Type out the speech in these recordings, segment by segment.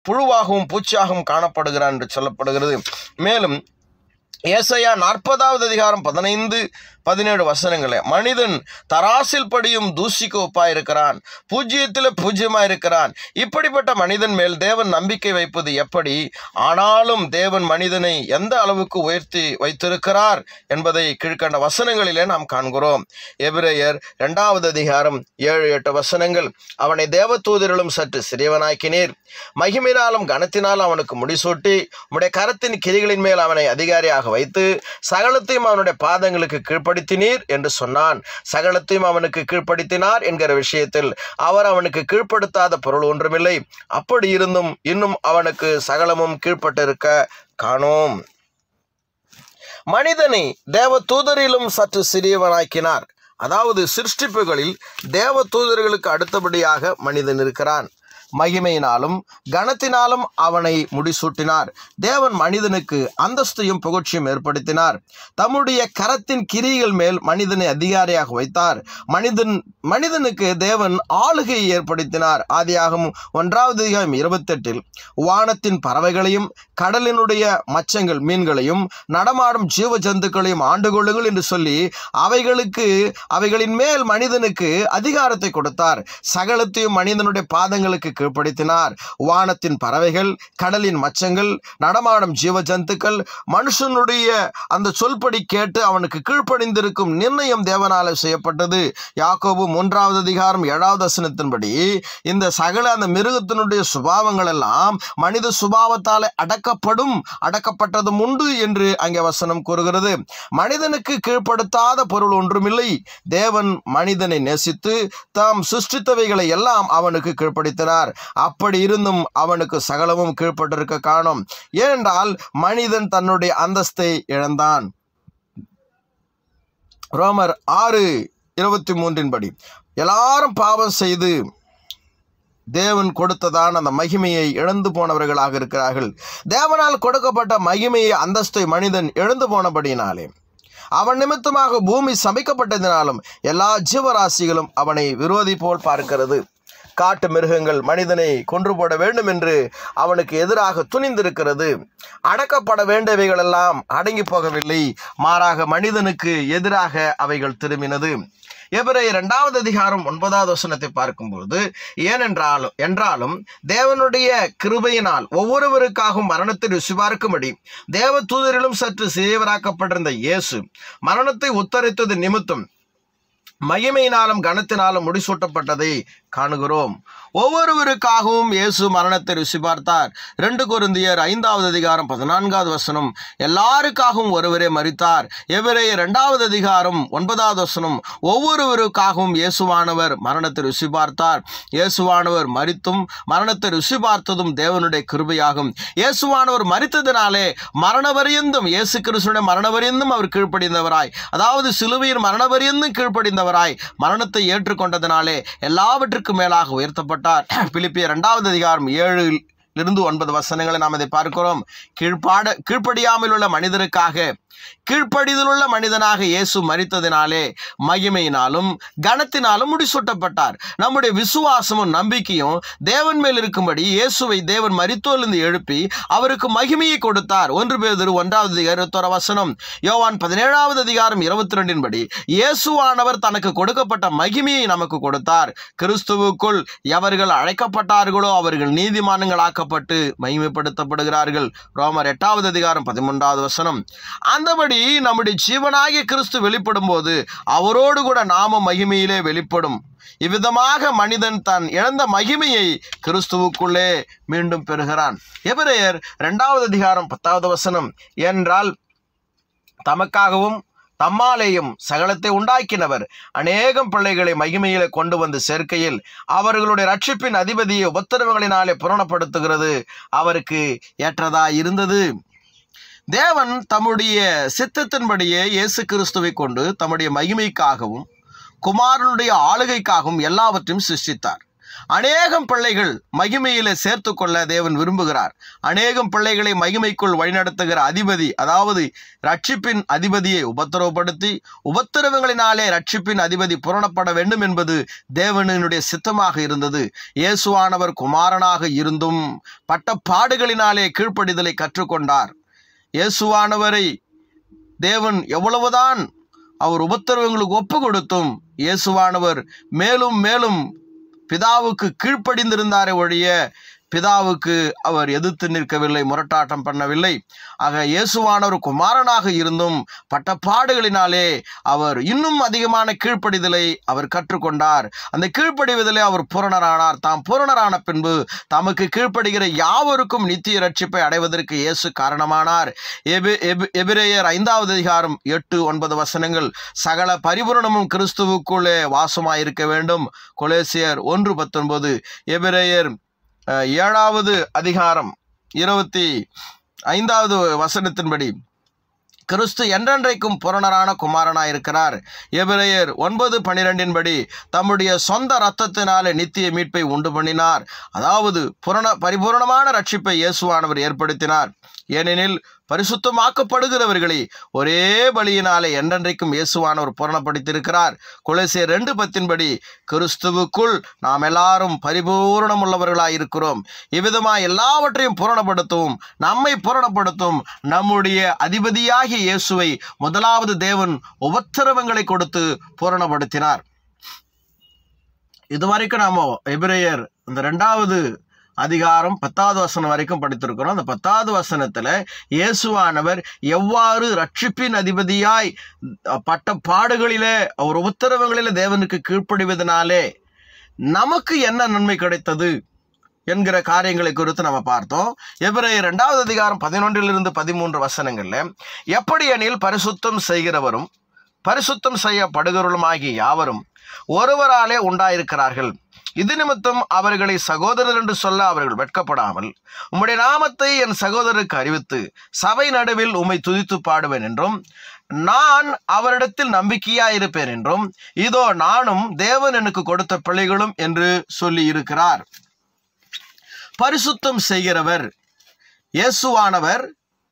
புழுவாகவும் பூச்சியாகவும் காணப்படுகிறான் என்று சொல்லப்படுகிறது. மேலும் ஏசாயா 40வது அதிகாரம் 15-17 வசனங்களே, மனிதன் தராசில் படியும் தூசிக்கு ஒப்பாயிருக்கிறான், பூஜ்ஜியத்தில் பூஜ்யமாயிருக்கிறான். இப்படிப்பட்ட மனிதன் மேல் தேவன் நம்பிக்கை வைப்பது எப்படி? ஆனாலும் தேவன் மனிதனை எந்த அளவுக்கு உயர்த்தி வைத்திருக்கிறார் என்பதை கீழ்கண்ட வசனங்களிலே நாம் காண்கிறோம். எபிரேயர் 2வது அதிகாரம் 7-8 வசனங்கள். அவனை தேவதூதரிலும் சற்று சிறியவனாக்கினீர், மகிமையினாலும் கனத்தினால் அவனுக்கு முடிசூட்டி உம்முடைய கரத்தின் கிரிகளின் மேல் அவனை அதிகாரியாக வைத்து சகலத்தையும் அவனுடைய பாதங்களுக்கு கீழ்ப்படுத்தினீர் என்று சொன்னான். சகலத்தையும் அவனுக்கு கீழ்ப்படுத்தினார் என்கிற விஷயத்தில் அவர் அவனுக்கு கீழ்ப்படுத்தாத பொருள் ஒன்றுமில்லை. அப்படி இருந்தும் இன்னும் அவனுக்கு சகலமும் கீழ்ப்பட்டிருக்க காணோம். மனிதனை தேவ தூதரிலும் சற்று சிறியவனாக்கினார். அதாவது சிருஷ்டிப்புகளில் தேவ தூதர்களுக்கு அடுத்தபடியாக மனிதன் இருக்கிறான். மகிமையினாலும் கனத்தினாலும் அவனை முடிசூட்டினார். தேவன் மனிதனுக்கு அந்தஸ்தையும் புகழ்ச்சியும் ஏற்படுத்தினார். தம்முடைய கரத்தின் கிரிகள் மேல் மனிதனை அதிகாரியாக வைத்தார். மனிதனுக்கு தேவன் ஆளுகையை ஏற்படுத்தினார். ஆதியாகமம் 1வது அதிகாரம் 28 வானத்தின் பறவைகளையும் கடலினுடைய மச்சங்கள் மீன்களையும் நடமாடும் ஜீவ ஜந்துக்களையும் ஆண்டு கொள்ளுங்கள் என்று சொல்லி அவைகளின் மேல் மனிதனுக்கு அதிகாரத்தை கொடுத்தார். சகலத்தையும் மனிதனுடைய பாதங்களுக்கு கீழ்ப்படுத்தினார். வானத்தின் பறவைகள், கடலின் மச்சங்கள், நடமாடும் ஜீவ ஜந்துக்கள் மனுஷனுடைய அந்த சொல்படி கேட்டு அவனுக்கு கீழ்ப்படிந்திருக்கும் நிர்ணயம் தேவனால செய்யப்பட்டது. யாக்கோபு 3வது அதிகாரம் 7வது வசனத்தின்படி இந்த சகல அந்த மிருகத்தினுடைய சுபாவங்கள் எல்லாம் மனித சுபாவத்தால் அடக்கப்பட்டதும் உண்டு என்று அங்கே வசனம் கூறுகிறது. மனிதனுக்கு கீழ்ப்படுத்தாத பொருள் ஒன்றுமில்லை. தேவன் மனிதனை நேசித்து தாம் சிருஷ்டித்தவைகளை எல்லாம் அவனுக்கு கீழ்ப்படுத்தினார். அப்படி இருந்தும் அவனுக்கு சகலமும் கீழ்ப்பட்டிருக்க காணோம். ஏனென்றால் மனிதன் தன்னுடைய அந்தஸ்தை இழந்தான். ரோமர் 6:23 எல்லாரும் பாவம் செய்து தேவன் கொடுத்ததான் அந்த மகிமையை இழந்து போனவர்களாக இருக்கிறார்கள். தேவனால் கொடுக்கப்பட்ட மகிமையை அந்தஸ்தை மனிதன் இழந்து போனபடியினாலே அவன் நிமித்தமாக பூமி சபிக்கப்பட்டதினாலும் எல்லா ஜீவராசிகளும் அவனை விரோதி போல் பார்க்கிறது. காட்டு மிருகங்கள் மனிதனை கொன்று போட வேண்டும் என்று அவனுக்கு எதிராக துணிந்திருக்கிறது. அடக்கப்பட வேண்டியவைகள் எல்லாம் அடங்கி போகவில்லை, மாறாக மனிதனுக்கு எதிராக அவைகள் திரும்பினது. எபிரேயர் 2வது அதிகாரம் 9வது வசனத்தை பார்க்கும்போது, என்றாலும் தேவனுடைய கிருபையினால் ஒவ்வொருவருக்காகவும் மரணத்தை ருசிபார்க்கும்படி தேவ தூதரிலும் சற்று சிறியவராக்கப்பட்டிருந்த இயேசு மரணத்தை உத்தரித்தது நிமித்தம் மகிமையினாலும் கனத்தினாலும் முடிசூட்டப்பட்டதை காணுகிறோம். ஒவ்வொருவருக்காகவும் இயேசு மரணத்தை ருசி பார்த்தார். 2 கொரிந்தியர் 5வது அதிகாரம் 14வது வசனம், எல்லாருக்காகவும் ஒருவரே மரித்தார். எபிரேயர் 2வது அதிகாரம் 9வது வசனம், ஒவ்வொருவருக்காகவும் இயேசுவானவர் மரணத்தை ருசி பார்த்தார். இயேசுவானவர் மரித்தும் மரணத்தை ருசி பார்த்ததும் தேவனுடைய கிருபையாகும். இயேசுவானவர் மரித்ததினாலே மரணவரியந்தும் இயேசு கிறிஸ்துவின் மரணவரியந்தும் அவர் கீழ்ப்படிந்தவராய், அதாவது சிலுவையின் மரணவரியந்தும் கீழ்ப்படிந்தவராய் மரணத்தை ஏற்றுக்கொண்டதினாலே எல்லாவற்றுக்கும் மேலாக உயர்த்தப்பட்டார். பிலிப்பியர் 2வது அதிகாரம் 7-9 வசனங்களை நாம் இதை பார்க்கிறோம். கீழ்ப்படியாமல் உள்ள மனிதருக்காக கீழ்ப்படிதலுள்ள மனிதனாக இயேசு மரித்ததினாலே மகிமையினாலும் கனத்தினாலும் முடிசூட்டப்பட்டார். நம்முடைய விசுவாசமும் நம்பிக்கையும் தேவன் மேல் இருக்கும்படி இயேசுவை தேவன் மரித்தோரிலிருந்து எழுப்பி அவருக்கு மகிமையை கொடுத்தார். 1 பேதுரு 1வது அதிகாரம் 21 வசனம், யோவான் 17வது அதிகாரம் 22 படி இயேசுவானவர் தனக்கு கொடுக்கப்பட்ட மகிமையை நமக்கு கொடுத்தார். கிறிஸ்துவுக்குள் எவர்கள் அழைக்கப்பட்டார்களோ அவர்கள் நீதிமான்களாக்கப்பட்டு மகிமைப்படுத்தப்படுகிறார்கள். ரோமர் 8வது அதிகாரம் 13வது வசனம். அந்தபடி நம்முடைய ஜீவனாகிய கிறிஸ்து வெளிப்படும் போது அவரோடு கூட நாமும் மகிமையிலே வெளிப்படும். இவ்விதமாக மனிதன் தன் இழந்த மகிமையை கிறிஸ்துவுக்குள்ளே மீண்டும் பெறுகிறான். எபிரேயர் 2வது அதிகாரம் 10வது வசனம், என்றால் தமக்காகவும் தம்மாலேயும் சகலத்தை உண்டாக்கினவர் அநேகம் பிள்ளைகளை மகிமையிலே கொண்டு வந்து சேர்க்கையில் அவர்களுடைய ரட்சிப்பின் அதிபதியை உபத்திரவங்களினாலே பூரணப்படுத்துகிறது அவருக்கு ஏற்றதாய் இருந்தது. தேவன் தம்முடைய சித்தத்தின்படியே இயேசு கிறிஸ்துவை கொண்டு தம்முடைய மகிமைக்காகவும் குமாரனுடைய ஆளுகைக்காகவும் எல்லாவற்றையும் சிருஷ்டித்தார். அநேகம் பிள்ளைகள் மகிமையிலே சேர்த்து கொள்ள தேவன் விரும்புகிறார். அநேகம் பிள்ளைகளை மகிமைக்குள் வழிநடத்துகிற அதிபதி, அதாவது ரட்சிப்பின் அதிபதியை உபத்திரவப்படுத்தி உபத்திரவங்களினாலே ரட்சிப்பின் அதிபதி புரணப்பட வேண்டும் என்பது தேவனுடைய சித்தமாக இருந்தது. இயேசுவானவர் குமாரனாக இருந்தும் பட்ட பாடுகளினாலே கீழ்ப்படிதலை கற்றுக்கொண்டார். இயேசுவானவரை தேவன் எவ்வளவுதான் அவர் உபத்திரவங்களுக்கு ஒப்பு கொடுத்தும் இயேசுவானவர் மேலும் மேலும் பிதாவுக்கு கீழ்ப்படிந்திருந்தாரே ஒழிய பிதாவுக்கு அவர் எதிர்த்து நிற்கவில்லை, முரட்டாட்டம் பண்ணவில்லை. ஆக இயேசுவானவர் குமாரனாக இருந்தும் பட்ட பாடுகளினாலே அவர் இன்னும் அதிகமான கீழ்ப்படிதலை அவர் கற்றுக்கொண்டார். அந்த கீழ்ப்படிவதிலே அவர் பூரணரானார். தாம் பூரணரான பின்பு தமக்கு கீழ்ப்படுகிற யாவருக்கும் நித்திய ரட்சிப்பை அடைவதற்கு இயேசு காரணமானார். எபிரேயர் 5வது அதிகாரம் 8-9 வசனங்கள். சகல பரிபூரணமும் கிறிஸ்துவுக்குள்ளே வாசமாயிருக்க வேண்டும். கொலோசியர் 1:19. எபிரேயர் 7வது அதிகாரம் 25வது வசனத்தின்படி கிறிஸ்து என்றென்றைக்கும் பூரணரான குமாரனாயிருக்கிறார். எபிரேயர் 9:12 படி தம்முடைய சொந்த இரத்தத்தினாலே நித்திய மீட்பை உண்டு பண்ணினார். அதாவது பரிபூரணமான ரட்சிப்பை இயேசுவானவர் ஏற்படுத்தினார். ஏனெனில் பரிசுத்தமாக்கப்படுகிறவர்களை ஒரே பலியினாலே என்றென்றைக்கும் இயேசுவானவர் பூரணப்படுத்தியிருக்கிறார். கொலோசியர் 2:10 படி கிறிஸ்துவுக்குள் நாம் எல்லாரும் பரிபூரணம் உள்ளவர்களாயிருக்கிறோம். இவ்விதமாக எல்லாவற்றையும் பூரணப்படுத்தவும் நம்மை பூரணப்படுத்தும் நம்முடைய அதிபதியாகிய இயேசுவை முதலாவது தேவன் உபத்திரவங்களை கொடுத்து பூரணப்படுத்தினார். இதுவரைக்கும் நாம எபிரேயர் இந்த 2வது அதிகாரம் 10வது வசனம் வரைக்கும் படித்திருக்கிறோம். அந்த 10வது வசனத்துல இயேசுவானவர் எவ்வாறு ரட்சிப்பின் அதிபதியாய் பட்ட பாடுகளிலே அவர் உபத்திரவங்களிலே தேவனுக்கு கீழ்ப்படிவதனாலே நமக்கு என்ன நன்மை கிடைத்தது என்கிற காரியங்களை குறித்து நம்ம பார்த்தோம். எபிரேயர் 2வது அதிகாரம் 11-13 வசனங்கள்ல எப்படி எனில் பரிசுத்தம் செய்கிறவரும் பரிசுத்தம் செய்யப்படுகிறவருமாகிய யாவரும் ஒருவராலே உண்டாயிருக்கிறார்கள். இது நிமித்தம் அவர்களை சகோதரர் என்று சொல்ல அவர்கள் வெட்கப்படாமல் உம்முடைய நாமத்தை என் சகோதரருக்கு அறிவித்து சபை நடுவில் உம்மை துதித்து பாடுவேன் என்றும் நான் அவரிடத்தில் நம்பிக்கையாயிருப்பேன் என்றும் இதோ நானும் தேவன் எனக்கு கொடுத்த பிள்ளைகளும் என்று சொல்லி இருக்கிறார். பரிசுத்தம் செய்கிறவர் இயேசுவானவர்,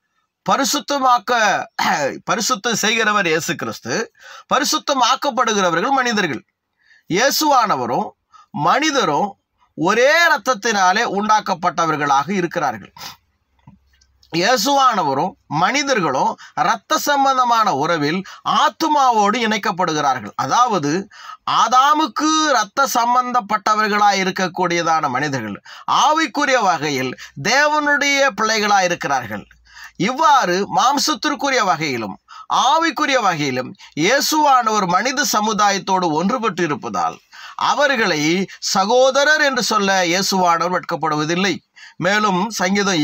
பரிசுத்தம் செய்கிறவர் இயேசு கிறிஸ்து, பரிசுத்தமாக்கப்படுகிறவர்கள் மனிதர்கள். இயேசுவானவரும் மனிதரும் ஒரே இரத்தத்தினாலே உண்டாக்கப்பட்டவர்களாக இருக்கிறார்கள். இயேசுவானவரும் மனிதர்களும் இரத்த சம்பந்தமான உறவில் ஆத்துமாவோடு இணைக்கப்படுகிறார்கள். அதாவது ஆதாமுக்கு இரத்த சம்பந்தப்பட்டவர்களாய் இருக்கக்கூடியதான மனிதர்கள் ஆவிக்குரிய வகையில் தேவனுடைய பிள்ளைகளாய் இருக்கிறார்கள். இவ்வாறு மாம்சத்திற்குரிய வகையிலும் ஆவிக்குரிய வகையிலும் இயேசுவானவர் மனித சமுதாயத்தோடு ஒன்றுபட்டு இருப்பதால் அவர்களை சகோதரர் என்று சொல்ல இயேசுவானவர் வெட்கப்படுவதில்லை. மேலும் சங்கீதம்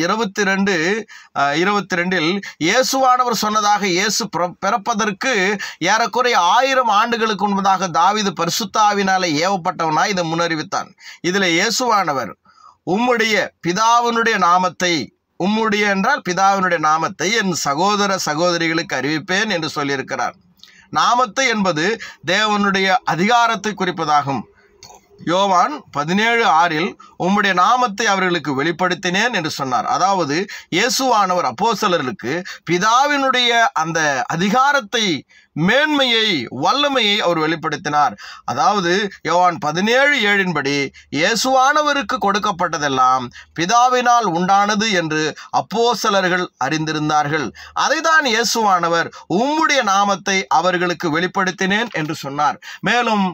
22:22 இயேசுவானவர் சொன்னதாக இயேசு பிறப்பதற்கு ஏறக்குறைய 1000 ஆண்டுகளுக்கு முன்பதாக தாவீது பரிசுத்த ஆவியினாலே ஏவப்பட்டவனாய் இதை முன்னறிவித்தான். இதில் இயேசுவானவர் உம்முடைய பிதாவினுடைய நாமத்தை, உம்முடைய என்றால் பிதாவினுடைய நாமத்தை என் சகோதர சகோதரிகளுக்கு அறிவிப்பேன் என்று சொல்லியிருக்கிறார். நாமத்தை என்பது தேவனுடைய அதிகாரத்தை குறிப்பதாகும். யோவான் 17:6 உம்முடைய நாமத்தை அவர்களுக்கு வெளிப்படுத்தினேன் என்று சொன்னார். அதாவது இயேசுவானவர் அப்போஸ்தலர்களுக்கு பிதாவினுடைய அந்த அதிகாரத்தை, மேன்மையை, வல்லமையை அவர் வெளிப்படுத்தினார். அதாவது யோவான் 17:7 படி இயேசுவானவருக்கு கொடுக்கப்பட்டதெல்லாம் பிதாவினால் உண்டானது என்று அப்போஸ்தலர்கள் அறிந்திருந்தார்கள். அதைதான் இயேசுவானவர் உம்முடைய நாமத்தை அவர்களுக்கு வெளிப்படுத்தினேன் என்று சொன்னார். மேலும்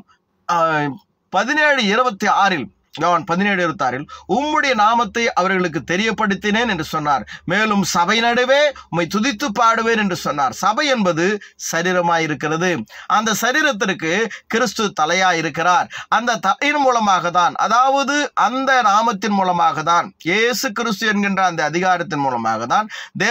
17:26 யோவான் 17:26 உம்முடைய நாமத்தை அவர்களுக்கு தெரியப்படுத்தினேன் என்று சொன்னார். மேலும் சபை நடுவே உம்மை துதித்து பாடுவேன் என்று சொன்னார். சபை என்பது சரீரமாயிருக்கிறது. அந்த சரீரத்திற்கு கிறிஸ்து தலையாயிருக்கிறார். அந்த தலையின் மூலமாக தான், அதாவது அந்த நாமத்தின் மூலமாக தான், இயேசு கிறிஸ்து என்கின்ற அந்த அதிகாரத்தின் மூலமாக தான்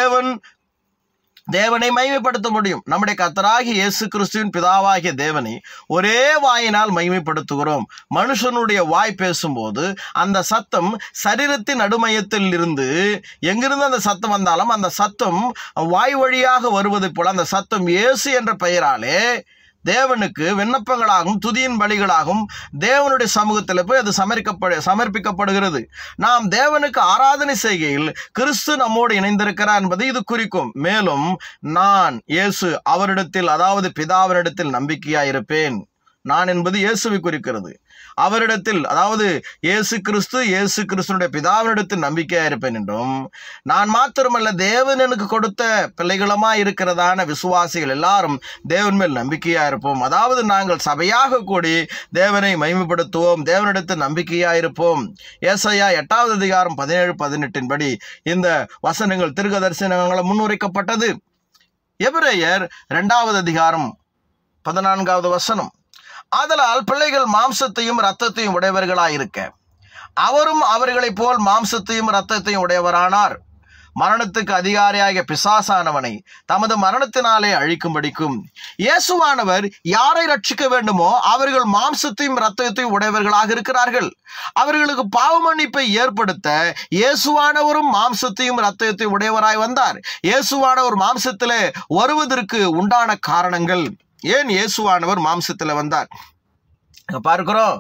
தேவனை மகிமைப்படுத்த முடியும். நம்முடைய கர்த்தராகிய இயேசு கிறிஸ்துவின் பிதாவாகிய தேவனை ஒரே வாயினால் மகிமைப்படுத்துகிறோம். மனுஷனுடைய வாய் பேசும்போது அந்த சத்தம் சரீரத்தின் நடுமையத்தில் இருந்து எங்கிருந்து அந்த சத்தம் வந்தாலும் அந்த சத்தம் வாய் வழியாக வருவதை போல அந்த சத்தம் இயேசு என்ற பெயராலே தேவனுக்கு விண்ணப்பங்களாகவும் துதியின் பலிகளாகவும் தேவனுடைய சமூகத்தில் போய் அது சமர்ப்பிக்கப்படுகிறது. நாம் தேவனுக்கு ஆராதனை செய்கையில் கிறிஸ்து நம்மோடு இணைந்திருக்கிறார் என்பதை இது குறிக்கும். மேலும் நான் இயேசு அவரிடத்தில், அதாவது பிதாவினிடத்தில் நம்பிக்கையாயிருப்பேன். நான் என்பது இயேசுவை குறிக்கிறது. அவரிடத்தில், அதாவது இயேசு கிறிஸ்துனுடைய பிதாவினிடத்தில் நம்பிக்கையா இருப்பேன் என்றும், நான் மாத்திரமல்ல தேவன் எனக்கு கொடுத்த பிள்ளைகளமா இருக்கிறதான விசுவாசிகள் எல்லாரும் தேவன் மேல் நம்பிக்கையா இருப்போம். அதாவது நாங்கள் சபையாக கூடி தேவனை மகிமைப்படுத்துவோம், தேவனிடத்தில் நம்பிக்கையா இருப்போம். ஏசாயா 8வது அதிகாரம் 17-18 படி இந்த வசனங்கள் தீர்க்கதரிசனங்களை முன்னுரைக்கப்பட்டது. எபிரேயர் 2வது அதிகாரம் 14வது வசனம், ஆதலால் பிள்ளைகள் மாம்சத்தையும் இரத்தத்தையும் உடையவர்களாயிருக்க அவரும் அவர்களைப் போல் மாம்சத்தையும் இரத்தத்தையும் உடையவரானார். மரணத்துக்கு அதிகாரியாகிய பிசாசானவனை தமது மரணத்தினாலே அழிக்கும்படிக்கும் இயேசுவானவர் யாரை ரட்சிக்க வேண்டுமோ அவர்கள் மாம்சத்தையும் இரத்தத்தையும் உடையவர்களாக இருக்கிறார்கள். அவர்களுக்கு பாவ மன்னிப்பை ஏற்படுத்த இயேசுவானவரும் மாம்சத்தையும் இரத்தத்தையும் உடையவராய் வந்தார். இயேசுவானவர் மாம்சத்திலே வருவதற்கு உண்டான காரணங்கள், ஏன் இயேசுவானவர் மாம்சத்தில் வந்தார் பார்க்கிறோம்.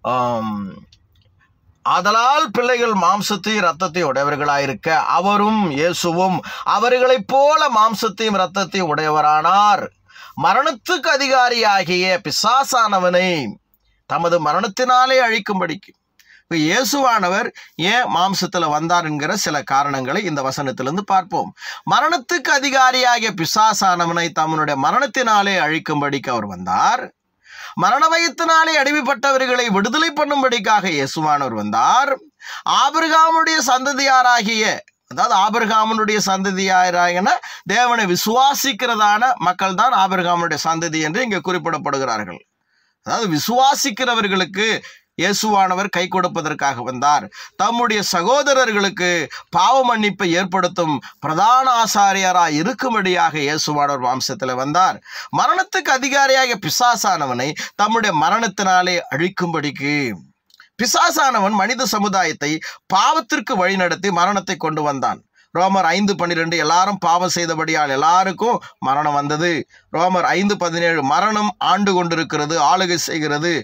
ஆதலால் பிள்ளைகள் மாம்சத்தையும் இரத்தத்தையும் உடையவர்களாயிருக்க அவரும் இயேசுவும் அவர்களைப் போல மாம்சத்தையும் இரத்தத்தையும் உடையவரானார். மரணத்துக்கு அதிகாரியாகிய பிசாசானவனை தமது மரணத்தினாலே அழிக்கும்படிக்கு இயேசுவானவர் ஏன் மாம்சத்துல வந்தார் என்கிற சில காரணங்களை இந்த வசனத்திலிருந்து பார்ப்போம். மரணத்துக்கு அதிகாரியாகிய பிசாசானவனை தம்முடைய மரணத்தினாலே அழிக்கும்படிக்கு அவர் வந்தார். மரண பயத்தினாலே அடிமைப்பட்டவர்களை விடுதலை பண்ணும்படிக்காக இயேசுவானவர் வந்தார். ஆபிரகாமுடைய சந்ததியாராகிய, அதாவது ஆபிரகாமுடைய சந்ததியாராகின தேவனை விசுவாசிக்கிறதான மக்கள் தான் ஆபிரகாமுடைய சந்ததி என்று இங்கே குறிப்பிடப்படுகிறார்கள். அதாவது விசுவாசிக்கிறவர்களுக்கு இயேசுவானவர் கை கொடுப்பதற்காக வந்தார். தம்முடைய சகோதரர்களுக்கு பாவ மன்னிப்பை ஏற்படுத்தும் பிரதான ஆசாரியராய் இருக்கும்படியாக இயேசுவானவர் மாம்சத்தில் வந்தார். மரணத்துக்கு அதிகாரியாக பிசாசானவனை தம்முடைய மரணத்தினாலே அழிக்கும்படிக்கு. பிசாசானவன் மனித சமுதாயத்தை பாவத்திற்கு வழிநடத்தி மரணத்தை கொண்டு வந்தான். ரோமர் 5:12 எல்லாரும் பாவம் செய்தபடியால் எல்லாருக்கும் மரணம் வந்தது. ரோமர் 5:17 மரணம் ஆண்டு கொண்டிருக்கிறது, ஆளுகை செய்கிறது.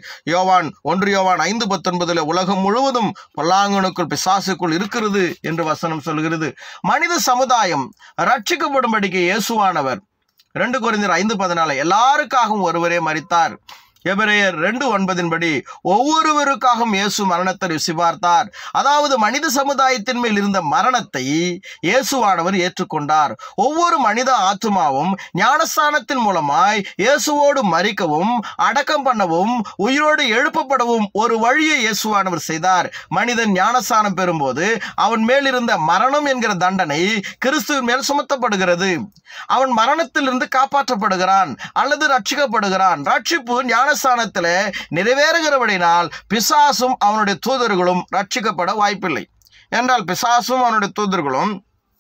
1 யோவான் 5:19 உலகம் முழுவதும் பொல்லாங்கனுக்குள் பிசாசுக்குள் இருக்கிறது என்று வசனம் சொல்கிறது. மனித சமுதாயம் ரட்சிக்கப்படும்படிக்கு இயேசுவானவர் 2 கொரிந்தியர் 5:14 எல்லாருக்காகவும் ஒருவரே மரித்தார். எபிரேயர் 2:9 படி ஒவ்வொருவருக்காகவும் இயேசு மரணத்தை ருசி பார்த்தார். அதாவது மனித சமுதாயத்தின் மேல் இருந்த மரணத்தை இயேசுவானவர் ஏற்றுக்கொண்டார். ஒவ்வொரு மனித ஆத்துமாவும் ஞானஸ்தானத்தின் மூலமாய் இயேசுவோடு மரிக்கவும் அடக்கம் பண்ணவும் உயிரோடு எழுப்பப்படவும் ஒரு வழியை இயேசுவானவர் செய்தார். மனிதன் ஞானஸ்தானம் பெறும்போது அவன் மேல் இருந்த மரணம் என்கிற தண்டனை கிறிஸ்துவின் மேல் சுமத்தப்படுகிறது. அவன் மரணத்திலிருந்து காப்பாற்றப்படுகிறான் அல்லது ரட்சிக்கப்படுகிறான். ரட்சிப்பு ஞானஸ்தானத்தில் நிறைவேறுகிறபடினால் பிசாசும் அவனுடைய தூதர்களும் ரட்சிக்கப்பட வாய்ப்பில்லை. என்றால் பிசாசும் அவனுடைய தூதர்களும்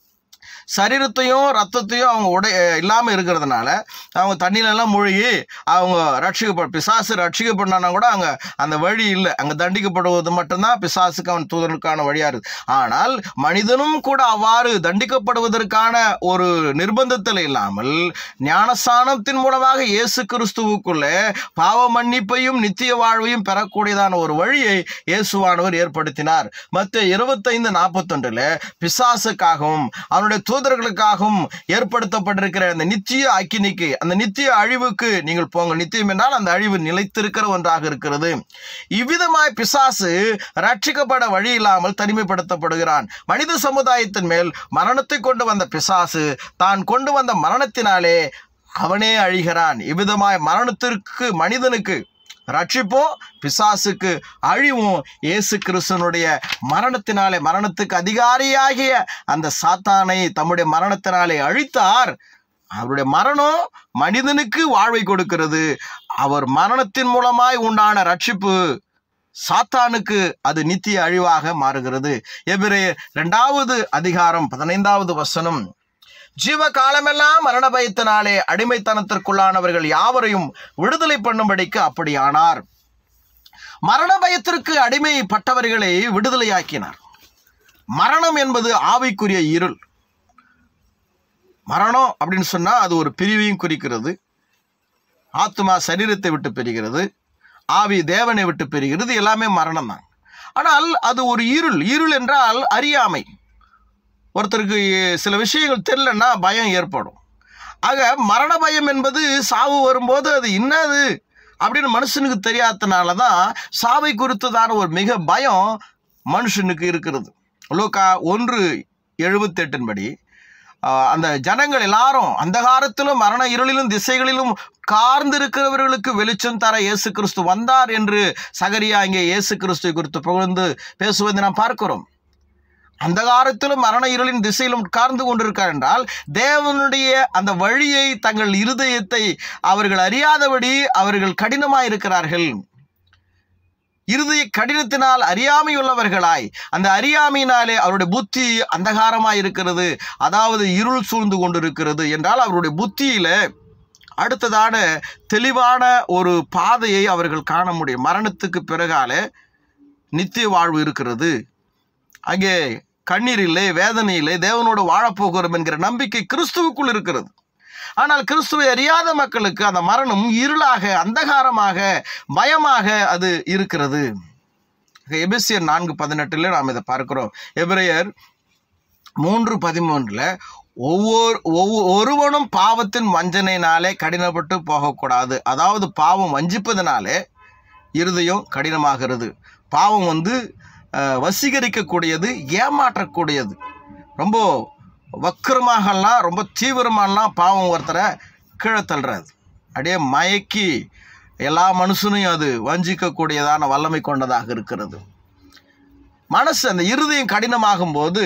சரீரத்தையும் ரத்தத்தையும் அவங்க இல்லாமல் இருக்கிறதுனால அவங்க தண்ணியிலெல்லாம் மூழ்கி அவங்க பிசாசு ரட்சிக்கப்படனா கூட அங்கே அந்த வழி இல்லை. அங்கே தண்டிக்கப்படுவது மட்டும்தான் பிசாசுக்கு அவன் தூதனுக்கான வழியாக இருக்குது. ஆனால் மனிதனும் கூட அவ்வாறு தண்டிக்கப்படுவதற்கான ஒரு நிர்பந்தத்தில் இல்லாமல் ஞானஸ்தானத்தின் மூலமாக இயேசு கிறிஸ்துவுக்குள்ளே பாவ மன்னிப்பையும் நித்திய வாழ்வையும் பெறக்கூடியதான ஒரு வழியை இயேசுவானவர் ஏற்படுத்தினார். மத்தேயு 25:41 பிசாசுக்காகவும் அவனுடைய தூதர்களுக்காகவும் ஏற்படுத்தப்பட்டிருக்கிற அந்த நித்திய அக்கினிக்கு, அந்த நித்திய அழிவுக்கு நீங்கள் போங்க. நித்தியம் என்றால் அந்த அழிவு நிலைத்திருக்கிற ஒன்றாக இருக்கிறது. இவ்விதமாய் பிசாசு ரட்சிக்கப்பட வழி இல்லாமல் தனிமைப்படுத்தப்படுகிறான். மனித சமுதாயத்தின் மேல் மரணத்தை கொண்டு வந்த பிசாசு தான் கொண்டு வந்த மரணத்தினாலே அவனே அழிகிறான். இவ்விதமாய் மரணத்திற்கு மனிதனுக்கு ரட்சிப்பும் பிசாசுக்கு அழிவும் இயேசு கிறிஸ்துனுடைய மரணத்தினாலே, மரணத்துக்கு அதிகாரியாகிய அந்த சாத்தானை தம்முடைய மரணத்தினாலே அழித்தார். அவருடைய மரணம் மனிதனுக்கு வாழ்வை கொடுக்கிறது. அவர் மரணத்தின் மூலமாய் உண்டான ரட்சிப்பு சாத்தானுக்கு அது நித்திய அழிவாக மாறுகிறது. எபிரேயர் 2வது அதிகாரம் 15வது வசனம், ஜீவ காலமெல்லாம் மரண பயத்தினாலே அடிமைத்தனத்திற்குள்ளானவர்கள் யாவரையும் விடுதலை பண்ணும்படிக்கு அப்படியானார். மரண பயத்திற்கு அடிமைப்பட்டவர்களை விடுதலையாக்கினார். மரணம் என்பது ஆவிக்குரிய இருள். மரணம் அப்படின்னு சொன்னா அது ஒரு பிரிவையும் குறிக்கிறது. ஆத்மா சரீரத்தை விட்டு பிரிகிறது, ஆவி தேவனை விட்டு பிரிகிறது, எல்லாமே மரணம் தான். ஆனால் அது ஒரு இருள். இருள் என்றால் அறியாமை. ஒருத்தருக்கு சில விஷயங்கள் தெரியலன்னா பயம் ஏற்படும். ஆக மரண பயம் என்பது சாவு வரும்போது அது என்னது அப்படின்னு மனுஷனுக்கு தெரியாதனால தான் சாவை குறித்ததான ஒரு மிக பயம் மனுஷனுக்கு இருக்கிறது. லூக்கா 1:78 படி அந்த ஜனங்கள் எல்லாரும் அந்தகாரத்திலும் மரண இருளிலும் திசைகளிலும் கார்ந்திருக்கிறவர்களுக்கு வெளிச்சம் தர இயேசு கிறிஸ்து வந்தார் என்று சகரியா இங்கே இயேசு கிறிஸ்துவை குறித்து புகழ்ந்து பேசுவதை நாம் பார்க்கிறோம். அந்தகாரத்திலும் மரண இருளின் திசையிலும் கார்ந்து கொண்டிருக்கார் என்றால் தேவனுடைய அந்த வழியை தங்கள் இருதயத்தை அவர்கள் அறியாதபடி அவர்கள் கடினமாயிருக்கிறார்கள். இருதய கடினத்தினால் அறியாமையுள்ளவர்களாய், அந்த அறியாமையினாலே அவருடைய புத்தி அந்தகாரமாய் இருக்கிறது, அதாவது இருள் சூழ்ந்து கொண்டிருக்கிறது என்றால் அவருடைய புத்தியில அடுத்ததான தெளிவான ஒரு பாதையை அவர்கள் காண முடியும். மரணத்துக்கு பிறகாலே நித்திய வாழ்வு இருக்கிறது, அங்கே கண்ணீர் இல்லை, வேதனை இல்லை, தேவனோடு வாழப்போகிறோம் என்கிற நம்பிக்கை கிறிஸ்துவுக்குள் இருக்கிறது. ஆனால் கிறிஸ்துவை அறியாத மக்களுக்கு அந்த மரணம் இருளாக, அந்தகாரமாக, பயமாக அது இருக்கிறது. எபேசியர் 4:18 நாம் இதை பார்க்கிறோம். எபிரேயர் 3:13 ஒருவனும் பாவத்தின் வஞ்சனையினாலே கடினப்பட்டு போகக்கூடாது. அதாவது பாவம் வஞ்சிப்பதனாலே இருதயம் கடினமாகிறது. பாவம் வசீகரிக்கக்கூடியது, ஏமாற்றக்கூடியது. ரொம்ப வக்கரமாகலாம், ரொம்ப தீவிரமாகலாம் பாவம் ஒருத்தரை கீழே தள்ளுறது, அப்படியே மயக்கி எல்லா மனுஷனையும் அது வஞ்சிக்கக்கூடியதான வல்லமை கொண்டதாக இருக்கிறது. மனசு, அந்த இருதயம் கடினமாகும் போது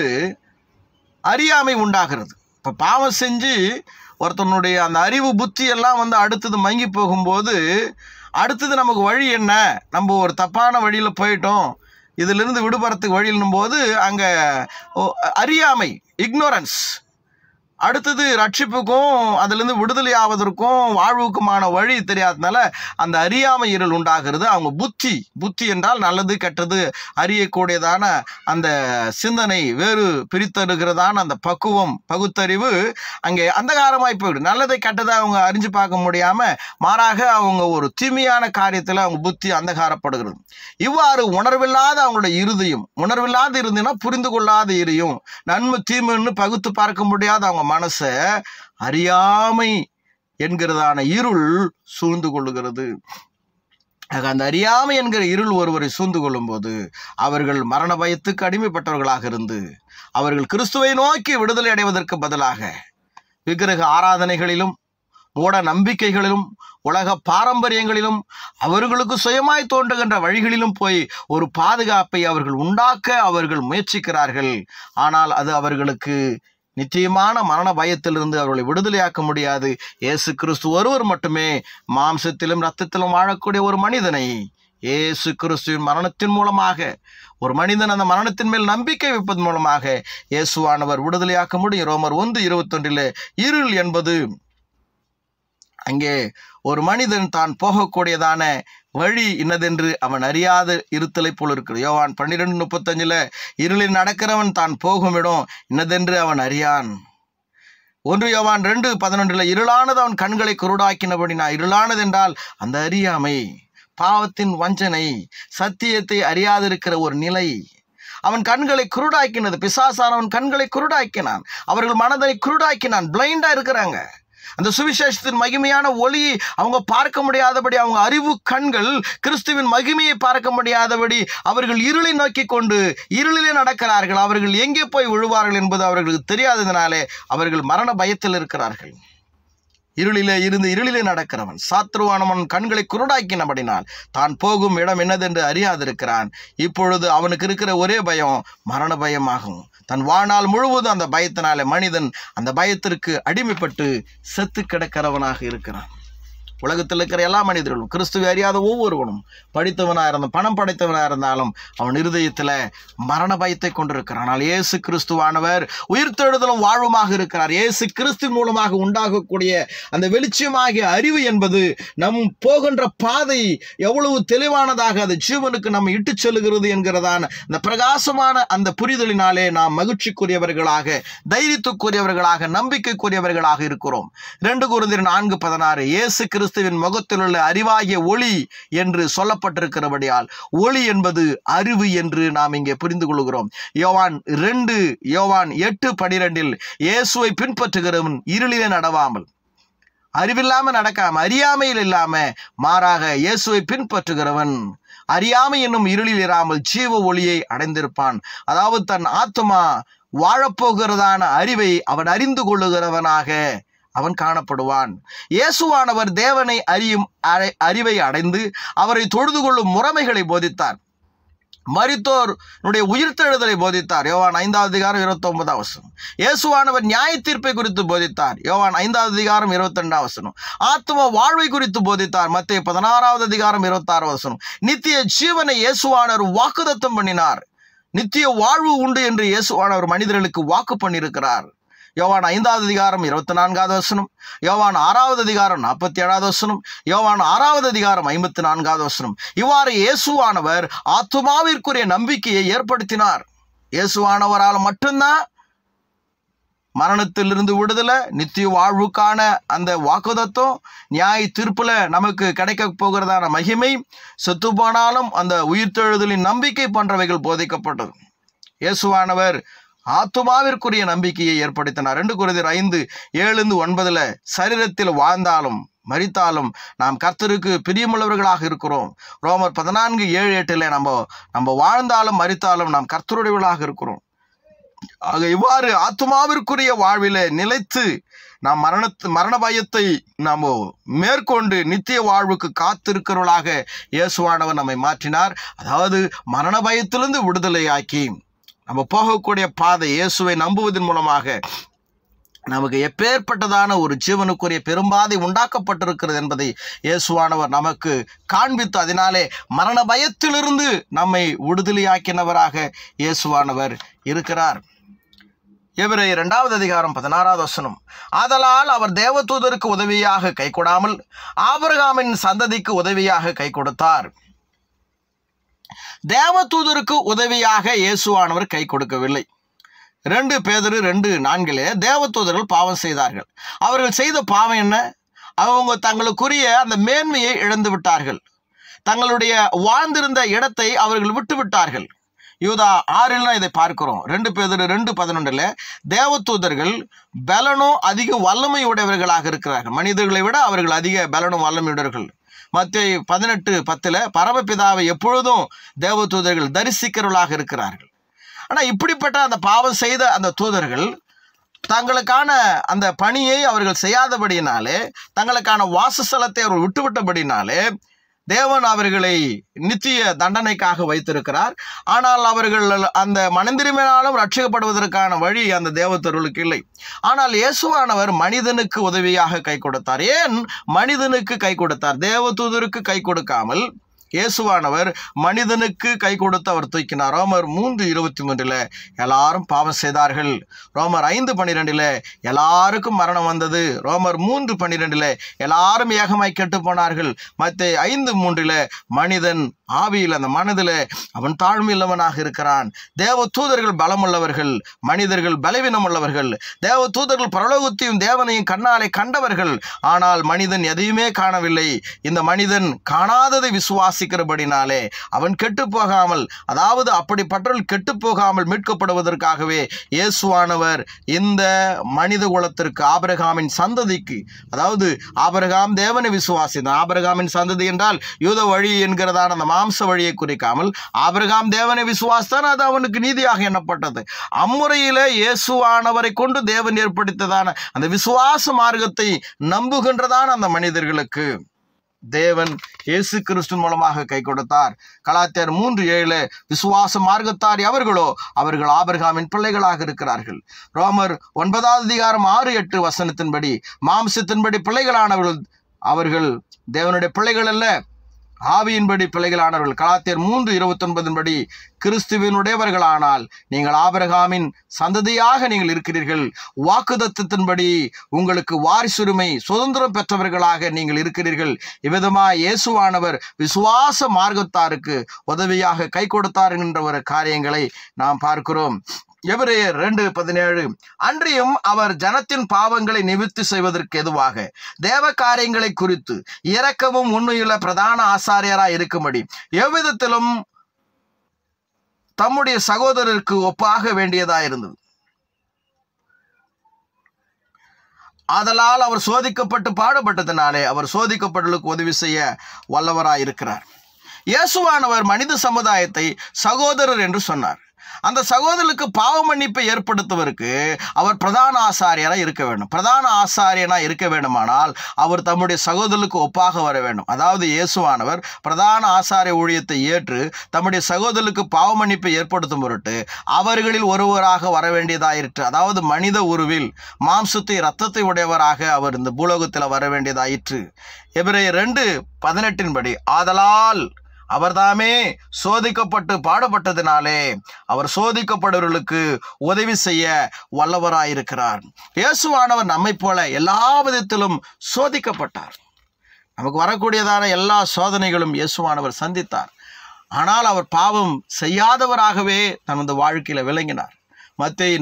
அறியாமை உண்டாகிறது. இப்போ பாவம் செஞ்சு ஒருத்தனுடைய அந்த அறிவு புத்தி எல்லாம் அடுத்தது மங்கி போகும்போது அடுத்தது நமக்கு வழி என்ன, நம்ம ஒரு தப்பான வழியில் போயிட்டோம், இதிலிருந்து விடுபடுறதுக்கு வழியிலும் போது அங்கே அறியாமை, இக்னோரன்ஸ், அடுத்தது ரட்சிப்புக்கும் அதிலிருந்து விடுதலை ஆவதற்கும் வாழ்வுக்குமான வழி தெரியாதனால அந்த அறியாமை இருள் உண்டாகிறது. அவங்க புத்தி என்றால் நல்லது கெட்டது அறியக்கூடியதான அந்த சிந்தனை, வேறு பிரித்தருகிறதான அந்த பக்குவம், பகுத்தறிவு அங்கே அந்தகாரமாய் போயிடும். நல்லதை கெட்டதை அவங்க அறிஞ்சு பார்க்க முடியாம மாறாக அவங்க ஒரு தீமையான காரியத்தில் அவங்க புத்தி அந்தகாரப்படுகிறது. இவ்வாறு உணர்வில்லாத அவங்களுடைய இருதயம், உணர்வில்லாத இருந்ததுன்னா புரிந்து கொள்ளாத இருயும், நன்மை தீமைன்னு பகுத்து பார்க்க முடியாத அவங்க மனசை அறியாமை என்கிறதான இருள் சூழ்ந்து கொள்ளுகிறது. அந்த அறியாமை என்கிற இருள் ஒருவரை சூழ்ந்து கொள்ளும் போது அவர்கள் மரண பயத்துக்கு அடிமைப்பட்டவர்களாக இருந்து அவர்கள் கிறிஸ்துவை நோக்கி விடுதலை அடைவதற்கு பதிலாக விக்கிரக ஆராதனைகளிலும் மூட நம்பிக்கைகளிலும் உலக பாரம்பரியங்களிலும் அவர்களுக்கு சுயமாய் தோன்றுகின்ற வழிகளிலும் போய் ஒரு பாதுகாப்பை அவர்கள் உண்டாக்க அவர்கள் முயற்சிக்கிறார்கள். ஆனால் அது அவர்களுக்கு நிச்சயமான மரண பயத்திலிருந்து அவர்களை விடுதலையாக்க முடியாது. இயேசு கிறிஸ்து ஒருவர் மட்டுமே மாம்சத்திலும் இரத்தத்திலும் வாழக்கூடிய ஒரு மனிதனை இயேசு கிறிஸ்துவின் மரணத்தின் மூலமாக ஒரு மனிதன் அந்த மரணத்தின் மேல் நம்பிக்கை வைப்பதன் மூலமாக இயேசுவானவர் விடுதலையாக்க முடியும். ரோமர் 1:21 இருள் என்பது அங்கே ஒரு மனிதன் தான் போகக்கூடியதான வழி இன்னதென்று அவன் அறியாத இருத்தலை போல் இருக்கிறது. யோவான் 12:35 இருளில் நடக்கிறவன் தான் போகும் இடம் இன்னதென்று அவன் அறியான். 1 யோவான் 2:11 இருளானது அவன் கண்களை குருடாக்கினபடினா. இருளானது என்றால் அந்த அறியாமை, பாவத்தின் வஞ்சனை, சத்தியத்தை அறியாதிருக்கிற ஒரு நிலை. அவன் கண்களை குருடாக்கினது, பிசாசானவன் கண்களை குருடாக்கினான், அவர்கள் மனதை குருடாக்கினான், பிளைண்டா இருக்கிறாங்க. அந்த சுவிசேஷத்தின் மகிமையான ஒளியை அவங்க பார்க்க முடியாதபடி, அவங்க அறிவு கண்கள் கிறிஸ்துவின் மகிமையை பார்க்க முடியாதபடி அவர்கள் இருளை நோக்கி கொண்டு இருளிலே நடக்கிறார்கள். அவர்கள் எங்கே போய் விழுவார்கள் என்பது அவர்களுக்கு தெரியாததினாலே அவர்கள் மரண பயத்தில் இருக்கிறார்கள். இருளிலே இருந்து இருளிலே நடக்கிறவன் சாத்ருவானவன் கண்களை குருடாக்கினபடினால் தான் போகும் இடம் என்னதென்று அறியாதிருக்கிறான். இப்பொழுது அவனுக்கு இருக்கிற ஒரே பயம் மரண பயமாகும். தன் வாழ்நாள் முழுவதும் அந்த பயத்தினாலே மனிதன் அந்த பயத்திற்கு அடிமைப்பட்டு செத்து கிடக்கிறவனாக இருக்கிறான். உலகத்தில் இருக்கிற எல்லா மனிதர்களும், கிறிஸ்துவை அறியாத ஒவ்வொருவனும், படித்தவனாக இருந்தாலும் பணம் படைத்தவனாக இருந்தாலும் அவன் இருதயத்தில் மரண பயத்தை கொண்டிருக்கிறான். ஆனால் இயேசு கிறிஸ்துவானவர் உயிர்த்தெழுதலும் வாழ்வுமாக இருக்கிறார். இயேசு கிறிஸ்து மூலமாக உண்டாகக்கூடிய அந்த வெளிச்சமாகிய அறிவு என்பது நம் போகின்ற பாதை எவ்வளவு தெளிவானதாக அது ஜீவனுக்கு நம்ம இட்டு செல்லுகிறது என்கிறதான அந்த பிரகாசமான அந்த புரிதலினாலே நாம் மகிழ்ச்சிக்குரியவர்களாக, தைரியத்துக்குரியவர்களாக, நம்பிக்கைக்குரியவர்களாக இருக்கிறோம். 2 கொரிந்தியர் 4:16 இயேசு கிறிஸ்து கிறிஸ்துவின் முகத்தில் உள்ள அறிவாகிய ஒளி என்று சொல்லப்பட்டிருக்கிறபடியால் ஒளி என்பது அறிவு என்று நாம் இங்கே புரிந்து கொள்கிறோம். யோவான் 8:12 இயேசுவை பின்பற்றுகிறவன் இருளிலே நடவாமல், அறிவில்லாம நடக்காம, அறியாமையில் இல்லாம, மாறாக இயேசுவை பின்பற்றுகிறவன் அறியாமை என்னும் இருளில் இராமல் ஜீவ ஒளியை அடைந்திருப்பான். அதாவது தன் ஆத்மா வாழப்போகிறதான அறிவை அவன் அறிந்து கொள்ளுகிறவனாக அவன் காணப்படுவான். இயேசுவானவர் தேவனை அறியும் அறிவை அடைந்து அவரை தொழுது கொள்ளும் முறைமைகளை போதித்தார். மரித்தோருடைய உயிர்த்தெழுதலை போதித்தார். யோவான் 5:29. இயேசுவானவர் நியாய தீர்ப்பை குறித்து போதித்தார். யோவான் 5:22. ஆத்ம வாழ்வை குறித்து போதித்தார். மத்தேயு 16:26. நித்திய ஜீவனை இயேசுவானவர் வாக்குத்தத்தம் பண்ணினார். நித்திய வாழ்வு உண்டு என்று இயேசுவானவர் மனிதர்களுக்கு வாக்கு பண்ணியிருக்கிறார். யோவான் 5:24. யோவான் 6:47. யோவான் 6:54. இவ்வாறு இயேசுவானவர் ஆத்துமாவிற்குரிய நம்பிக்கையை ஏற்படுத்தினார். இயேசுவானவரால் மட்டும்தான் மரணத்திலிருந்து விடுதலை, நித்திய வாழ்வுக்கான அந்த வாக்குத்தத்தம், நியாய தீர்ப்புல நமக்கு கிடைக்க போகிறதான மகிமை, செத்து போனாலும் அந்த உயிர்த்தெழுதலின் நம்பிக்கை போன்றவைகள் போதிக்கப்பட்டது. இயேசுவானவர் ஆத்துமாவிற்குரிய நம்பிக்கையை ஏற்படுத்தினார். 2 கொரிந்தியர் 5:7-9 சரீரத்தில் வாழ்ந்தாலும் மரித்தாலும் நாம் கர்த்தருக்கு பிரியமுள்ளவர்களாக இருக்கிறோம். ரோமர் 14:7-8 நம்ம வாழ்ந்தாலும் மரித்தாலும் நாம் கர்த்தருடையவர்களாக இருக்கிறோம். ஆக இவ்வாறு ஆத்துமாவிற்குரிய வாழ்விலே நிலைத்து நாம் மரண பயத்தை நாம் மேற்கொண்டு நித்திய வாழ்வுக்கு காத்திருக்கிறவர்களாக இயேசுவானவர் நம்மை மாற்றினார். அதாவது மரண பயத்திலிருந்து விடுதலையாக்கி நம்ம போகக்கூடிய பாதை இயேசுவை நம்புவதன் மூலமாக நமக்கு எப்பேற்பட்டதான ஒரு ஜீவனுக்குரிய பெரும்பாதை உண்டாக்கப்பட்டிருக்கிறது என்பதை இயேசுவானவர் நமக்கு காண்பித்து, அதனாலே மரண பயத்திலிருந்து நம்மை விடுதலையாக்கினவராக இயேசுவானவர் இருக்கிறார். எபிரேயர் 2:16. ஆதலால் அவர் தேவதூதருக்கு உதவியாக கை கொடாமல் ஆபிரகாமின் சந்ததிக்கு உதவியாக கை கொடுத்தார். தேவதூதருக்கு உதவியாக இயேசுவானவர் கை கொடுக்கவில்லை. 2 பேதுரு 2:4 தேவதூதர்கள் பாவம் செய்தார்கள். அவர்கள் செய்த பாவம் என்ன? அவங்க தங்களுக்குரிய அந்த மேன்மையை இழந்து விட்டார்கள். தங்களுடைய வாழ்ந்திருந்த இடத்தை அவர்கள் விட்டு விட்டார்கள். யூதா 6 இதை பார்க்கிறோம். 2 பேதுரு 2:11 தேவதூதர்கள் பலனும் அதிக வல்லமை உடையவர்களாக இருக்கிறார்கள். மனிதர்களை விட அவர்கள் அதிக பலனும் வல்லமையுடையவர்கள். மத்தேயு 18:10 பரமபிதாவை எப்பொழுதும் தேவதூதர்கள் தரிசிக்கிறவர்களாக இருக்கிறார்கள். ஆனால் இப்படிப்பட்ட அந்த பாவம் செய்த அந்த தூதர்கள் தங்களுக்கான அந்த பணியை அவர்கள் செய்யாதபடியினாலே, தங்களுக்கான வாசஸ்தலத்தை அவர்கள் விட்டுவிட்டபடினாலே தேவன் அவர்களை நித்திய தண்டனைக்காக வைத்திருக்கிறார். ஆனால் அவர்கள் அந்த மனந்திரும்பினாலும் ரட்சிக்கப்படுவதற்கான வழி அந்த தேவதூதர்களுக்கு இல்லை. ஆனால் இயேசுவானவர் மனிதனுக்கு உதவியாக கை கொடுத்தார். ஏன் மனிதனுக்கு கை கொடுத்தார்? தேவதூதருக்கு கை கொடுக்காமல் இயேசுவானவர் மனிதனுக்கு கை கொடுத்து அவர் தூக்கினார். ரோமர் 3:23 எல்லாரும் பாவம் செய்தார்கள். ரோமர் 5:12 எல்லாருக்கும் மரணம் வந்தது. ரோமர் 3:12 எல்லாரும் ஏகமாய் கெட்டு போனார்கள். மத்தேயு 5:3 மனிதன் ஆவியில் அந்த மனதில் அவன் தாழ்மையுள்ளவனாக இருக்கிறான். தேவ தூதர்கள் பலமுள்ளவர்கள், மனிதர்கள் பலவீனம் உள்ளவர்கள். தேவ தூதர்கள் பரலோகத்தையும் தேவனையும் கண்ணாலே கண்டவர்கள். ஆனால் மனிதன் எதையுமே காணவில்லை. இந்த மனிதன் காணாததை விசுவாசிக்கிறபடினாலே அவன் கெட்டு போகாமல், அதாவது அப்படிப்பட்டவர்கள் கெட்டு போகாமல் மீட்கப்படுவதற்காகவே இயேசுவானவர் இந்த மனித குலத்திற்கு, ஆபிரகாமின் சந்ததிக்கு, அதாவது ஆபிரகாம் தேவனை விசுவாசித்தான். ஆபிரகாமின் சந்ததி என்றால் யூத வழி என்கிறதான அந்த மாம்ச வழியை குறிக்காமல் ஆபிரகாம் தேவனை விசுவாசித்தான், அது அவனுக்கு நீதியாக எண்ணப்பட்டது. அம்முறையிலே இயேசுவானவரை கொண்டு தேவன் ஏற்படுத்ததான அந்த விசுவாச மார்க்கத்தை நம்புகின்றதான அந்த மனிதர்களுக்கு தேவன் இயேசு கிறிஸ்து மூலமாக கை கொடுத்தார். கலாத்தியர் 3:7 விசுவாச மார்க்கத்தார் எவர்களோ அவர்கள் ஆபிரகாமின் பிள்ளைகளாக இருக்கிறார்கள். ரோமர் 9:6-8 மாம்சத்தின்படி பிள்ளைகளானவர்கள் அவர்கள் தேவனுடைய பிள்ளைகள் அல்ல, ஆவியின்படி பிள்ளைகளானவர்கள். கலாத்தியர் 3:29 கிறிஸ்துவினுடையவர்களானால் நீங்கள் ஆபிரகாமின் சந்ததியாக நீங்கள் இருக்கிறீர்கள். வாக்குத்தத்தத்தின்படி உங்களுக்கு வாரிசுரிமை சுதந்திரம் பெற்றவர்களாக நீங்கள் இருக்கிறீர்கள். இவ்விதமாக இயேசுவானவர் விசுவாச மார்க்கத்தாருக்கு உதவியாக கை கொடுத்தார் என்ற ஒரு காரியங்களை நாம் பார்க்கிறோம். எபிரேயர் 2:17 அன்றியும் அவர் ஜனத்தின் பாவங்களை நிவர்த்தி செய்வதற்கு எதுவாக தேவ காரியங்களை குறித்து இரக்கமும் உண்மையுள்ள பிரதான ஆசாரியராய் இருக்கும்படி எவ்விதத்திலும் தம்முடைய சகோதரருக்கு ஒப்பாக வேண்டியதாயிருந்தது. ஆதலால் அவர் சோதிக்கப்பட்டு பாடுபட்டதினாலே அவர் சோதிக்கப்பட்டவர்களுக்கு உதவி செய்ய வல்லவராயிருக்கிறார். இயேசுவானவர் மனித சமுதாயத்தை சகோதரர் என்று சொன்னார். அந்த சகோதரருக்கு பாவ மன்னிப்பை ஏற்படுத்துவதற்கு அவர் பிரதான ஆசாரியராக இருக்க வேண்டும். பிரதான ஆசாரியனாக இருக்க வேண்டுமானால் அவர் தம்முடைய சகோதரருக்கு ஒப்பாக வர வேண்டும். அதாவது இயேசுவானவர் பிரதான ஆசாரிய ஊழியத்தை ஏற்று தம்முடைய சகோதரருக்கு பாவ மன்னிப்பை ஏற்படுத்தும் பொருட்டு அவர்களில் ஒருவராக வர வேண்டியதாயிற்று. அதாவது மனித உருவில் மாம்சத்தை இரத்தத்தை உடையவராக அவர் இந்த பூலோகத்தில் வர வேண்டியதாயிற்று. எபிரேயர் 2:18 படி ஆதலால் அவர்தாமே சோதிக்கப்பட்டு பாடுபட்டதினாலே அவர் சோதிக்கப்படுவர்களுக்கு உதவி செய்ய வல்லவராயிருக்கிறார். இயேசுவானவர் நம்மை போல எல்லா விதத்திலும் சோதிக்கப்பட்டார். நமக்கு வரக்கூடியதான எல்லா சோதனைகளும் இயேசுவானவர் சந்தித்தார். ஆனால் அவர் பாவம் செய்யாதவராகவே தனது வாழ்க்கையில விளங்கினார். மத்தேயு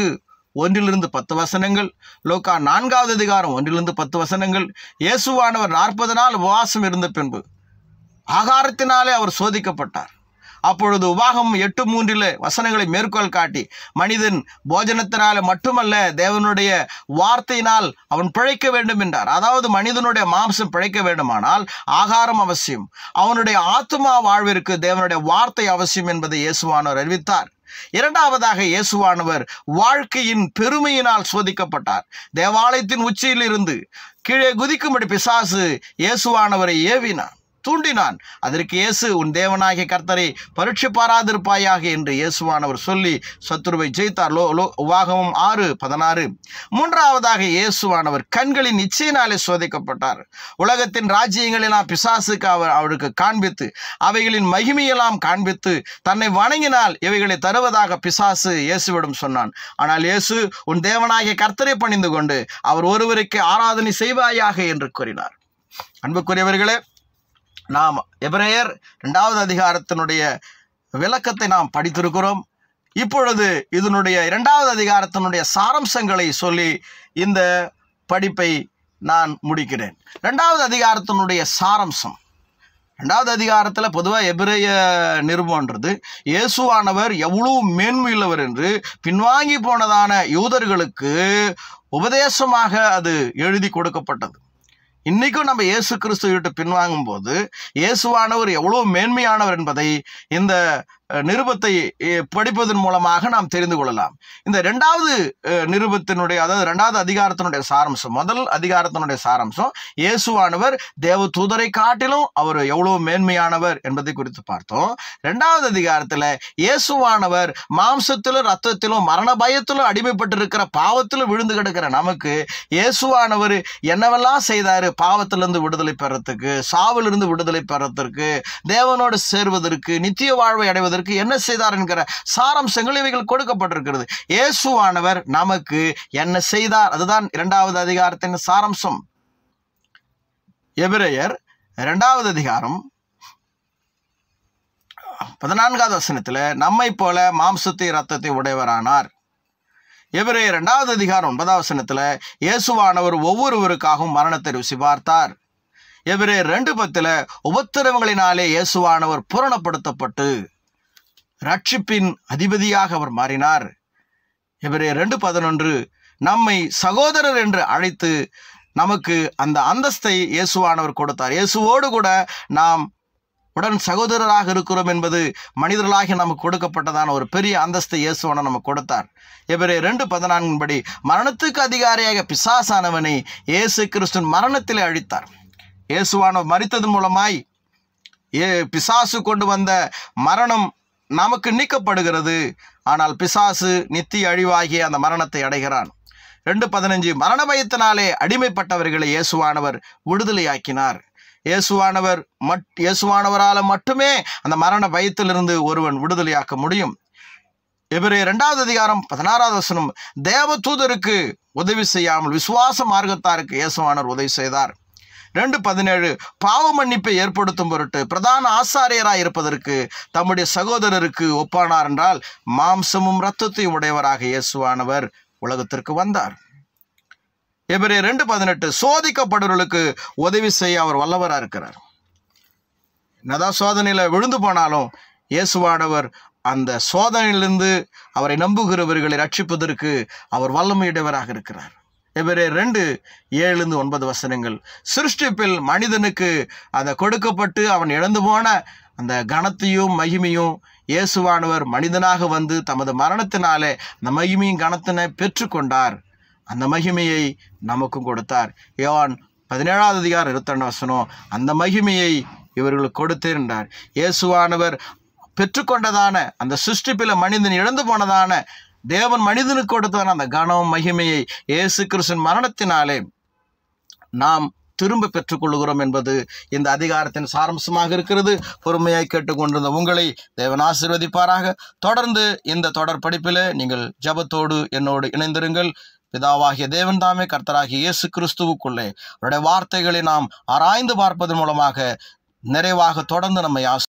4:1-10 வசனங்கள், லூக்கா 4வது அதிகாரம் 1-10 வசனங்கள். இயேசுவானவர் 40 நாள் உபவாசம் இருந்த பின்பு ஆகாரத்தினாலே அவர் சோதிக்கப்பட்டார். அப்பொழுது உபாகமம் 8:3 வசனங்களை மேற்கோள் காட்டி மனிதன் போஜனத்தினால மட்டுமல்ல தேவனுடைய வார்த்தையினால் அவன் பிழைக்க வேண்டும் என்றார். அதாவது மனிதனுடைய மாம்சம் பிழைக்க வேண்டுமானால் ஆகாரம் அவசியம், அவனுடைய ஆத்துமா வாழ்விற்கு தேவனுடைய வார்த்தை அவசியம் என்பதை இயேசுவானவர் அறிவித்தார். இரண்டாவதாக இயேசுவானவர் வாழ்க்கையின் பெருமையினால் சோதிக்கப்பட்டார். தேவாலயத்தின் உச்சியில் இருந்து கீழே குதிக்கும்படி பிசாசு இயேசுவானவரை ஏவினான், தூண்டினான். அதற்கு இயேசு உன் தேவனாகிய கர்த்தரை பரீட்சை பாராதிருப்பாயாக என்று இயேசுவானவர் சொல்லி சத்துருவை ஜெயித்தார். உபாகமம் 6:16. மூன்றாவதாக இயேசுவானவர் கண்களின் இச்சையினாலே சோதிக்கப்பட்டார். உலகத்தின் ராஜ்யங்களெல்லாம் பிசாசுக்கு அவருக்கு காண்பித்து அவைகளின் மகிமையெல்லாம் காண்பித்து தன்னை வணங்கினால் இவைகளை தருவதாக பிசாசு இயேசுவிடம் சொன்னான். ஆனால் இயேசு உன் தேவனாகிய கர்த்தரை பணிந்து கொண்டு அவர் ஒருவருக்கு ஆராதனை செய்வாயாக என்று கூறினார். அன்புக்குரியவர்களே, நாம் எபிரேயர் 2வது அதிகாரத்தினுடைய விளக்கத்தை நாம் படித்திருக்கிறோம். இப்பொழுது இதனுடைய 2வது அதிகாரத்தினுடைய சாராம்சங்களை சொல்லி இந்த படிப்பை நான் முடிக்கிறேன். 2வது அதிகாரத்தினுடைய சாராம்சம், 2வது அதிகாரத்தில் பொதுவாக எபிரேய நிருபம்ன்றது இயேசுவானவர் எவ்வளவு மேன்மையுள்ளவர் என்று பின்வாங்கி போனதான யூதர்களுக்கு உபதேசமாக அது எழுதி கொடுக்கப்பட்டது. இன்னைக்கும் நம்ம இயேசு கிறிஸ்துவ விட்டு பின்வாங்கும் போது இயேசுவானவர் எவ்வளவு மேன்மையானவர் என்பதை இந்த நிருபத்தை படிப்பதன் மூலமாக நாம் தெரிந்து கொள்ளலாம். இந்த 2வது நிருபத்தினுடைய, அதாவது 2வது அதிகாரத்தினுடைய சாராம்சம், முதல் அதிகாரத்தினுடைய சாராம்சம் இயேசுவானவர் தேவ தூதரை காட்டிலும் அவர் எவ்வளவு மேன்மையானவர் என்பதை குறித்து பார்த்தோம். 2வது அதிகாரத்தில் இயேசுவானவர் மாம்சத்திலும் ரத்தத்திலும் மரண பயத்திலும் அடிமைப்பட்டிருக்கிற பாவத்திலும் விழுந்து கிடக்கிற நமக்கு இயேசுவானவர் என்னவெல்லாம் செய்தாரு, பாவத்திலிருந்து விடுதலை பெறத்துக்கு, சாவிலிருந்து விடுதலை பெறத்திற்கு, தேவனோடு சேர்வதற்கு, நித்திய வாழ்வை அடைவதற்கு என்ன செய்தார் என்கிற சாராம்சங்கள் இவைகள் கொடுக்கப்பட்டிருக்கிறது. இயேசுவானவர் நமக்கு என்ன செய்தார், அதுதான் 2வது அதிகாரத்தின் சாராம்சம். எபிரேயர் 2வது அதிகாரம் 14வது வசனத்தில் நம்மை போல மாம்சத்தை இரத்தத்தை உடையவரானார். எபிரேயர் 2வது அதிகாரம் 9வது வசனத்தில் இயேசுவானவர் ஒவ்வொருவருக்காகவும் மரணத்தை ருசி பார்த்தார். எபிரேயர் 2:10 உபத்திரவங்களினாலே இயேசுவானவர் பூரணப்படுத்தப்பட்டு ரட்சிப்பின் அதிபதியாக அவர் மாறினார். எபிரேயர் 2:11 நம்மை சகோதரர் என்று அழைத்து நமக்கு அந்த அந்தஸ்தை இயேசுவானவர் கொடுத்தார். இயேசுவோடு கூட நாம் உடன் சகோதரராக இருக்கிறோம் என்பது மனிதர்களாக நமக்கு கொடுக்கப்பட்டதான ஒரு பெரிய அந்தஸ்தை இயேசுவானவர் நமக்கு கொடுத்தார். எபிரேயர் 2:14 படி மரணத்துக்கு அதிகாரியாக பிசாசானவனை இயேசு கிறிஸ்துவின் மரணத்திலே அழித்தார். இயேசுவானவர் மரித்ததன் மூலமாய் பிசாசு கொண்டு வந்த மரணம் நமக்கு நீக்கப்படுகிறது. ஆனால் பிசாசு நித்திய அழிவாகிய அந்த மரணத்தை அடைகிறான். 2:15 மரண பயத்தினாலே அடிமைப்பட்டவர்களை இயேசுவானவர் விடுதலையாக்கினார். இயேசுவானவரால் மட்டுமே அந்த மரண பயத்திலிருந்து ஒருவன் விடுதலையாக்க முடியும். எபிரேயர் 2வது அதிகாரம் 16வது வசனம் தேவ தூதருக்கு உதவி செய்யாமல் விசுவாச மார்க்கத்தாருக்கு இயேசுவானவர் உதவி செய்தார். 2:17 பாவ மன்னிப்பை ஏற்படுத்தும் பொருட்டு பிரதான ஆசாரியராய் இருப்பதற்கு தம்முடைய சகோதரருக்கு ஒப்பானார் என்றால் மாம்சமும் இரத்தத்தையும் உடையவராக இயேசுவானவர் உலகத்திற்கு வந்தார். எபிரேயர் 2:18 சோதிக்கப்படுவர்களுக்கு உதவி செய்ய அவர் வல்லவராக இருக்கிறார். என்னதான் சோதனையில் விழுந்து போனாலும் இயேசுவானவர் அந்த சோதனையிலிருந்து அவரை நம்புகிறவர்களை ரட்சிப்பதற்கு அவர் வல்லமையுடையவராக இருக்கிறார். எபிரேயர் 2:7-9 சிருஷ்டிப்பில் மனிதனுக்கு அந்த கொடுக்கப்பட்டு அவன் இழந்து போன அந்த கனத்தையும் மகிமையும் இயேசுவானவர் மனிதனாக வந்து தமது மரணத்தினாலே அந்த மகிமையும் கனத்தினை பெற்றுக்கொண்டார். அந்த மகிமையை நமக்கும் கொடுத்தார். யோவான் 17:22 அந்த மகிமையை இவர்களுக்கு கொடுத்தேன் என்றார். இயேசுவானவர் பெற்றுக்கொண்டதான அந்த சிருஷ்டிப்பில் மனிதன் இழந்து போனதான தேவன் மனிதனுக்கு கொடுத்ததான அந்த கனம் மகிமையை இயேசு கிறிஸ்துவின் மரணத்தினாலே நாம் திரும்ப பெற்றுக்கொள்கிறோம் என்பது இந்த அதிகாரத்தின் சாரம்சமாக இருக்கிறது. பொறுமையாய் கேட்டுக்கொண்டிருந்த உங்களை தேவன் ஆசீர்வதிப்பாராக. தொடர்ந்து இந்த தொடர் படிப்பில் நீங்கள் ஜெபத்தோடு என்னோடு இணைந்திருங்கள். பிதாவாகிய தேவன் தாமே கர்த்தராகிய இயேசு கிறிஸ்துவுக்குள்ளே அவருடைய வார்த்தைகளை நாம் ஆராய்ந்து பார்ப்பதன் மூலமாக நிறைவாக தொடர்ந்து நம்மை